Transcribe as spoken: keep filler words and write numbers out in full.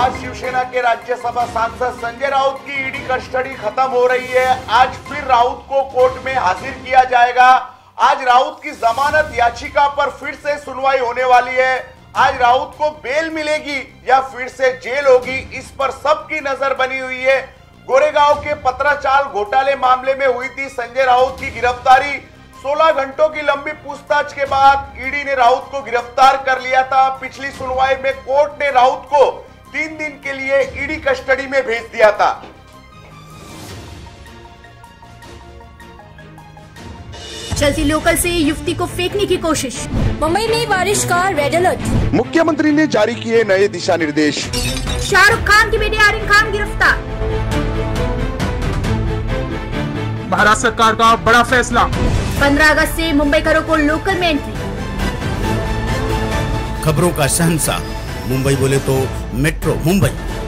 आज शिवसेना के राज्यसभा सांसद संजय राउत की ईडी कस्टडी खत्म हो रही है। आज फिर राउत को कोर्ट में हाजिर किया जाएगा। आज राउत की जमानत याचिका पर फिर से सुनवाई होने वाली है। आज राउत को बेल मिलेगी या फिर से जेल होगी, इस पर सबकी नजर बनी हुई है। गोरेगांव के पत्राचाल घोटाले मामले में हुई थी संजय राउत की गिरफ्तारी। सोलह घंटों की लंबी पूछताछ के बाद ईडी ने राउत को गिरफ्तार कर लिया था। पिछली सुनवाई में कोर्ट ने राउत को तीन दिन के लिए ईडी कस्टडी में भेज दिया था। चलती लोकल से युवती को फेंकने की कोशिश। मुंबई में बारिश का रेड अलर्ट। मुख्यमंत्री ने जारी किए नए दिशा निर्देश। शाहरुख खान की बेटी आर्यन खान गिरफ्तार। महाराष्ट्र सरकार का बड़ा फैसला। पंद्रह अगस्त से मुंबई करो को लोकल में एंट्री। खबरों का शहंशाह मुंबई बोले तो मेट्रो मुंबई।